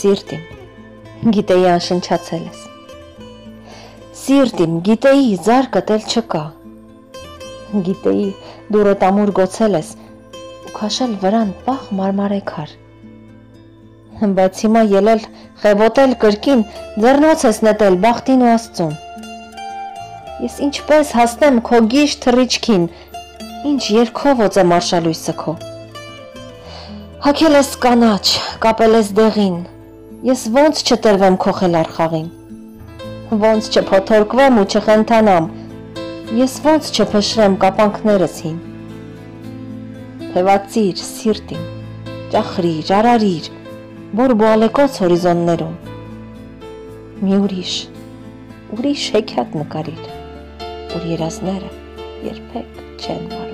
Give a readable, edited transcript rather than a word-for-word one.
Սիրտիմ, գիտեի անշնչացել ես։ Սիրտիմ, գիտեի զարկդ էլ չկա։ Գիտեի դուրդ ամուր գոցել ես ու քաշել վրան պաղ մարմարեքար։ Բայց հիմա ելել խևոտել կրկին, ձեռնոց ես նետել բախտին ու Աստծուն։ Ես ինչպես հասնեմ քո գիշ թռիչքին, ինչ երկով եմ արշալույսը քո։ Հագել ես կանաչ, կապել ես դեղին, ես ոնց չտրվեմ քո խելար խաղին, ոնց չփոթորկվեմ ու չխենթանամ, ես ոնց չփշրեմ կապանքներս հին։ Թևածիր սիրտիմ, ճախրիր, արարիր, բորբոալեկոց հորիզոններում, մի ուրիշ հեքիաթ նկարիր, որ երազները երբեք չեն մարում։